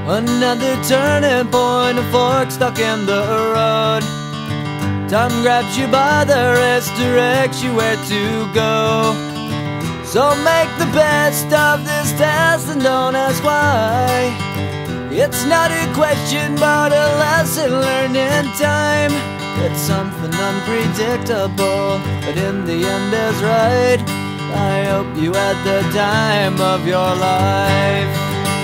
Another turning point, a fork stuck in the road. Time grabs you by the wrist, directs you where to go. So make the best of this test and don't ask why. It's not a question but a lesson learned in time. It's something unpredictable, but in the end is right. I hope you had the time of your life.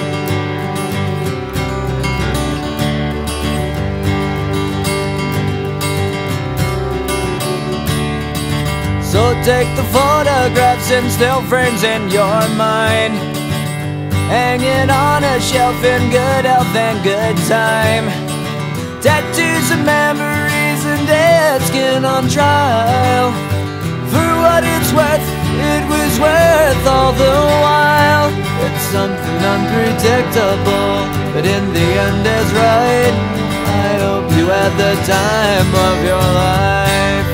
So take the photographs and still frames in your mind, hanging on a shelf in good health and good time. Tattoos of memories and dead skin on trial. For what it's worth, it was worth all the while. It's something unpredictable, but in the end is right. I hope you had the time of your life.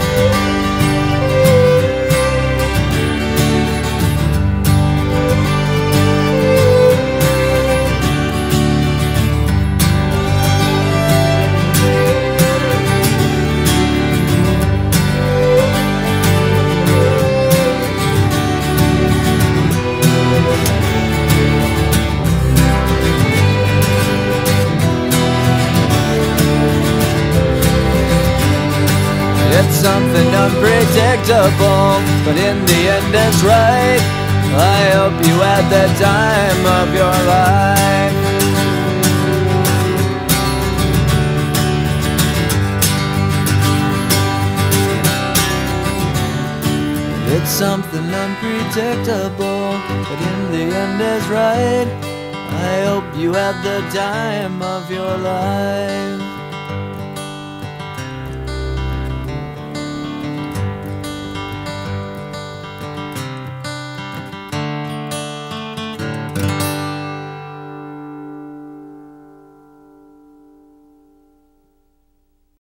It's something unpredictable, but in the end it's right. I hope you had the time of your life. It's something unpredictable, but in the end is right. I hope you had the time of your life.